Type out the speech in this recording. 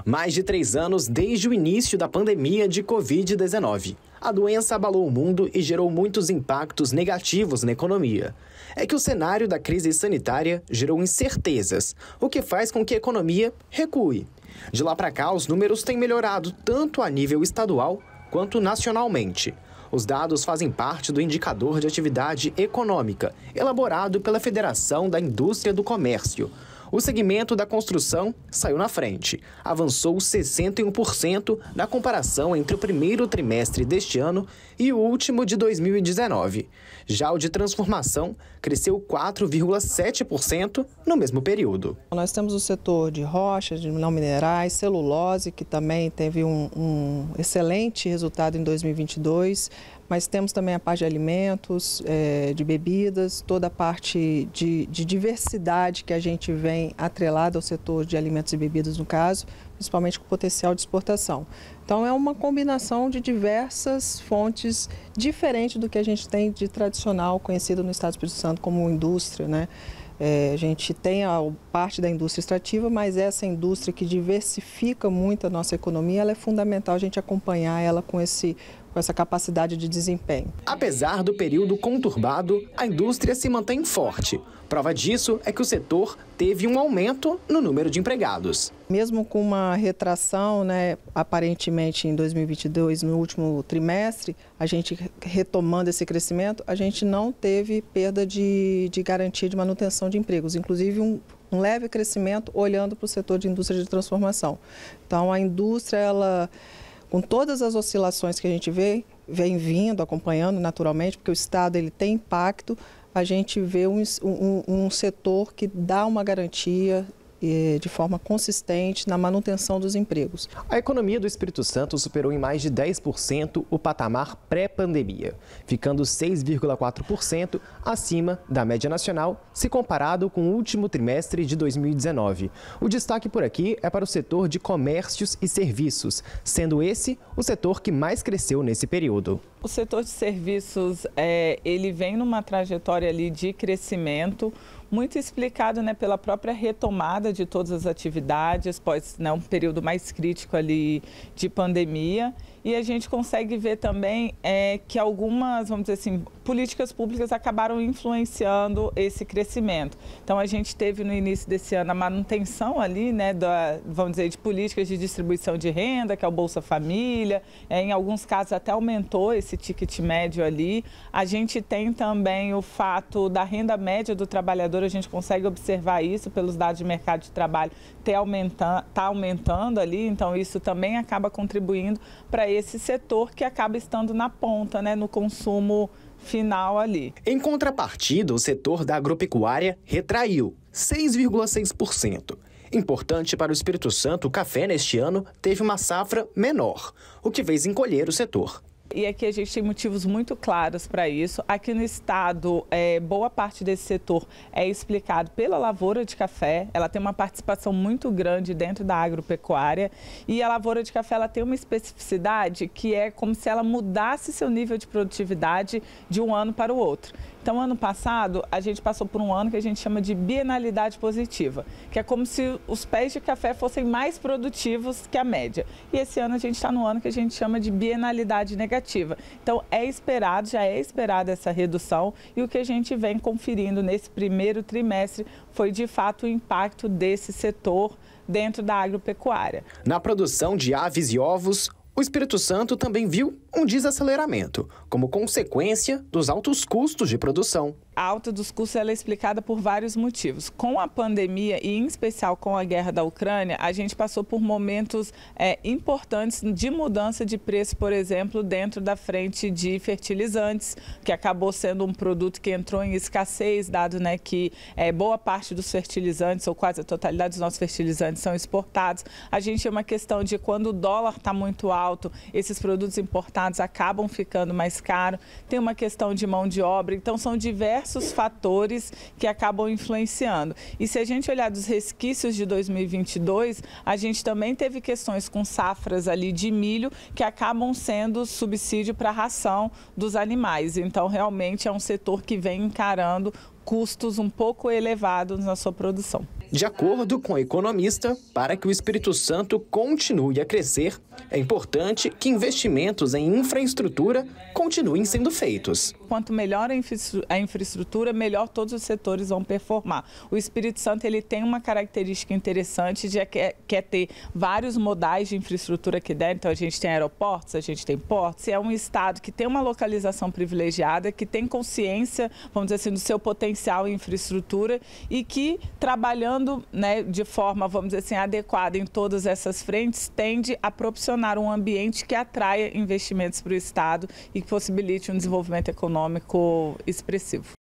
Mais de 3 anos desde o início da pandemia de Covid-19. A doença abalou o mundo e gerou muitos impactos negativos na economia. É que o cenário da crise sanitária gerou incertezas, o que faz com que a economia recue. De lá para cá, os números têm melhorado tanto a nível estadual quanto nacionalmente. Os dados fazem parte do indicador de atividade econômica, elaborado pela Federação da Indústria do Comércio. O segmento da construção saiu na frente, avançou 61% na comparação entre o primeiro trimestre deste ano e o último de 2019. Já o de transformação cresceu 4,7% no mesmo período. Nós temos o setor de rochas, de não minerais, celulose, que também teve um excelente resultado em 2022, mas temos também a parte de alimentos, de bebidas, toda a parte de diversidade que a gente vem atrelada ao setor de alimentos e bebidas, no caso, principalmente com potencial de exportação. Então, é uma combinação de diversas fontes diferentes do que a gente tem de tradicional, conhecido no Estado do Espírito Santo como indústria, né? A gente tem a parte da indústria extrativa, mas essa indústria que diversifica muito a nossa economia, ela é fundamental a gente acompanhar ela com essa capacidade de desempenho. Apesar do período conturbado, a indústria se mantém forte. Prova disso é que o setor teve um aumento no número de empregados. Mesmo com uma retração, né, aparentemente em 2022, no último trimestre, a gente retomando esse crescimento, a gente não teve perda de garantia de manutenção de empregos, inclusive um leve crescimento olhando para o setor de indústria de transformação. Então, a indústria, ela, com todas as oscilações que a gente vem vindo, acompanhando naturalmente, porque o Estado ele tem impacto, a gente vê um setor que dá uma garantia de forma consistente na manutenção dos empregos. A economia do Espírito Santo superou em mais de 10% o patamar pré-pandemia, ficando 6,4% acima da média nacional, se comparado com o último trimestre de 2019. O destaque por aqui é para o setor de comércios e serviços, sendo esse o setor que mais cresceu nesse período. O setor de serviços, ele vem numa trajetória ali de crescimento, muito explicado, né, pela própria retomada de todas as atividades, após, né, um período mais crítico ali de pandemia. E a gente consegue ver também que algumas, vamos dizer assim, políticas públicas acabaram influenciando esse crescimento. Então, a gente teve no início desse ano a manutenção ali, né, vamos dizer, de políticas de distribuição de renda, que é o Bolsa Família. Em alguns casos até aumentou esse ticket médio ali. A gente tem também o fato da renda média do trabalhador, a gente consegue observar isso pelos dados de mercado de trabalho, está aumentando ali. Então, isso também acaba contribuindo para esse setor que acaba estando na ponta, né, no consumo final ali. Em contrapartida, o setor da agropecuária retraiu 6,6%. Importante para o Espírito Santo, o café neste ano teve uma safra menor, o que fez encolher o setor. E aqui a gente tem motivos muito claros para isso. Aqui no estado, boa parte desse setor é explicado pela lavoura de café. Ela tem uma participação muito grande dentro da agropecuária. E a lavoura de café ela tem uma especificidade que é como se ela mudasse seu nível de produtividade de um ano para o outro. Então, ano passado, a gente passou por um ano que a gente chama de bienalidade positiva, que é como se os pés de café fossem mais produtivos que a média. E esse ano a gente está no ano que a gente chama de bienalidade negativa. Então, já é esperada essa redução, e o que a gente vem conferindo nesse primeiro trimestre foi, de fato, o impacto desse setor dentro da agropecuária. Na produção de aves e ovos, o Espírito Santo também viu um desaceleramento, como consequência dos altos custos de produção. A alta dos custos ela é explicada por vários motivos. Com a pandemia e, em especial, com a guerra da Ucrânia, a gente passou por momentos importantes de mudança de preço, por exemplo, dentro da frente de fertilizantes, que acabou sendo um produto que entrou em escassez, dado, né, que boa parte dos fertilizantes, ou quase a totalidade dos nossos fertilizantes, são exportados. A gente tem uma questão de quando o dólar está muito alto, esses produtos importados acabam ficando mais caros. Tem uma questão de mão de obra, então são diversos fatores que acabam influenciando. E se a gente olhar dos resquícios de 2022, a gente também teve questões com safras ali de milho que acabam sendo subsídio para a ração dos animais. Então, realmente é um setor que vem encarando custos um pouco elevados na sua produção. De acordo com o economista, para que o Espírito Santo continue a crescer, é importante que investimentos em infraestrutura continuem sendo feitos. Quanto melhor a infraestrutura, melhor todos os setores vão performar. O Espírito Santo ele tem uma característica interessante de quer ter vários modais de infraestrutura aqui dentro. Então a gente tem aeroportos, a gente tem portos. É um estado que tem uma localização privilegiada, que tem consciência, vamos dizer assim, do seu potencial em infraestrutura e que trabalhando, né, de forma, vamos dizer assim, adequada em todas essas frentes, tende a proporcionar um ambiente que atraia investimentos para o estado e que possibilite um desenvolvimento econômico expressivo.